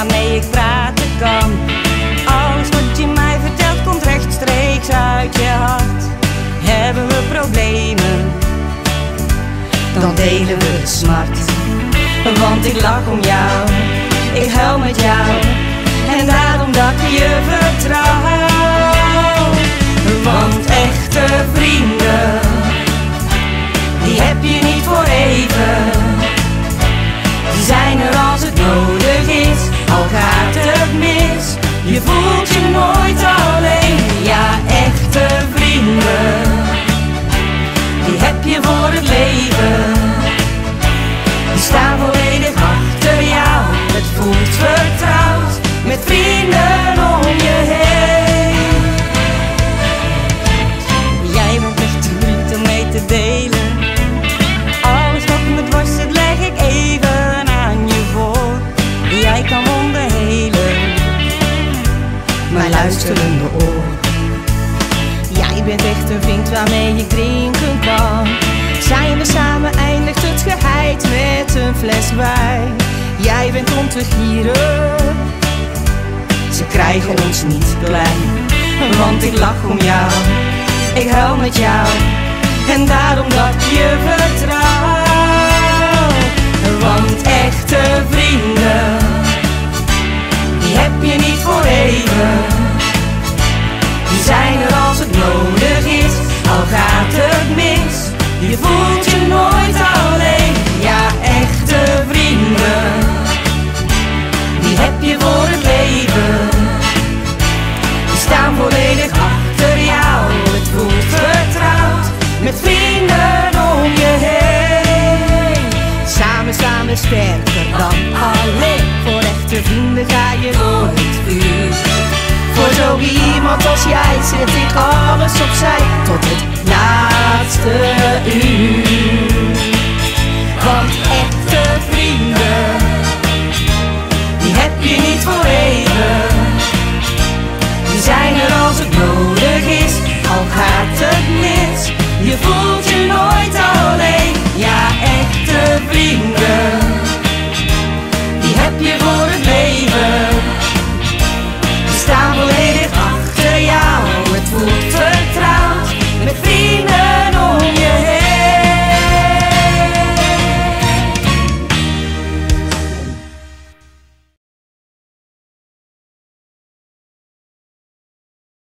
waarmee ik praten kan. Alles wat je mij vertelt komt rechtstreeks uit je hart. Hebben we problemen, dan delen we de smart. Want ik lach om jou, ik huil met jou, en daarom dat ik je vertrouw. Want echte vrienden, die heb je niet voor even. Die zijn er als het nodig is, al gaat het mis. Je voelt je nooit alleen. Ja, echte vrienden, die heb je voor het leven. Die staan volledig achter jou. Het voelt vertrouwd, met vrienden om je heen. Jij bent echt een vriend om mee te delen. Alles wat me dwars zit leg ik even aan je voor. Jij kan onderhelen mijn luisterende oor. Jij bent echt een vriend waarmee ik drinken kan. Zijn we samen eindigt het geheid met een fles wijn. Jij bent om te gieren, ze krijgen ons niet klein. Want ik lach om jou, ik huil met jou, en daarom dat ik je vertrouw. Want echte vrienden, die heb je niet voor even. Die zijn er als het nodig is, al gaat het mis. Je voelt je nooit alleen. Ja, echte vrienden, die heb je voor het leven. Die staan volledig achter jou. Het voelt vertrouwd, met vrienden om je heen. Samen staan we sterker dan alleen. Voor echte vrienden ga je door het vuur. Voor zo iemand als jij zet ik alles opzij, tot het